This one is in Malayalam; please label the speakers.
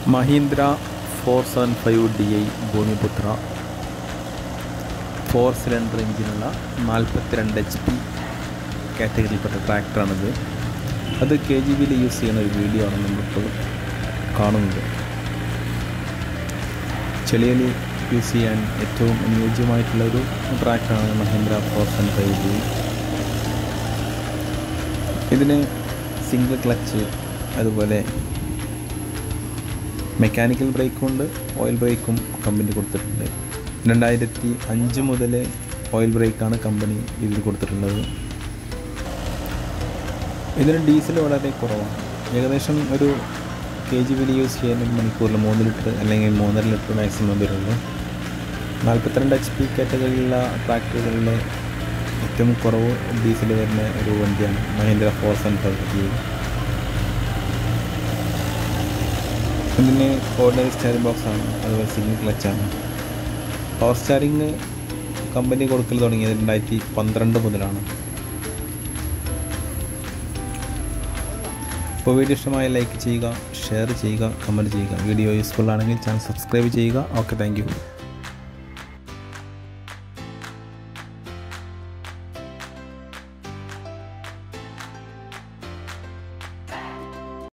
Speaker 1: മഹീന്ദ്ര 475 Di ഭൂമിപുത്ര 4 സിലിണ്ടർ എഞ്ചിനുള്ള 42 HP കാറ്റഗറിയിൽപ്പെട്ട ട്രാക്ടറാണിത്. അത് KGBയിൽ യൂസ് ചെയ്യുന്ന ഒരു വീഡിയോ ആണ് നമ്മളിപ്പോൾ കാണുന്നത്. ചെളിയിൽ യൂസ് ചെയ്യാൻ ഏറ്റവും അനുയോജ്യമായിട്ടുള്ളൊരു ട്രാക്ടറാണ് മഹീന്ദ്ര 475 Di. ഇതിന് സിംഗിൾ ക്ലച്ച്, അതുപോലെ മെക്കാനിക്കൽ ബ്രേക്കും ഉണ്ട്, ഓയിൽ ബ്രേക്കും കമ്പനി കൊടുത്തിട്ടുണ്ട്. 2005 മുതൽ ഓയിൽ ബ്രേക്കാണ് കമ്പനി ഇതിൽ കൊടുത്തിട്ടുള്ളത്. ഇതിന് ഡീസൽ വളരെ കുറവാണ്. ഏകദേശം ഒരു KGBയിൽ യൂസ് ചെയ്യാൻ ഒരു മണിക്കൂറിൽ 3 ലിറ്റർ അല്ലെങ്കിൽ 3.5 ലിറ്റർ മാക്സിമം വരുള്ളൂ. 42 HP കാറ്റഗറിയിലുള്ള ട്രാക്ടറുകളിൽ ഏറ്റവും കുറവ് ഡീസൽ വരുന്ന ഒരു വണ്ടിയാണ് മഹീന്ദ്ര 475 Di. ഇതിന് ഓർഡിനറി സ്റ്റിയറിംഗ് ബോക്സാണ്, അതുപോലെ സിംഗിൾ ക്ലച്ചാണ്. പവർ സ്റ്റിയറിംഗ് കമ്പനി കൊടുക്കൽ തുടങ്ങിയത് 2012 മുതലാണ്. ഇപ്പോൾ വീഡിയോ ഇഷ്ടമായി ലൈക്ക് ചെയ്യുക, ഷെയർ ചെയ്യുക, കമൻറ്റ് ചെയ്യുക. വീഡിയോ യൂസ്ഫുൾ ആണെങ്കിൽ ചാനൽ സബ്സ്ക്രൈബ് ചെയ്യുക. Okay, thank U.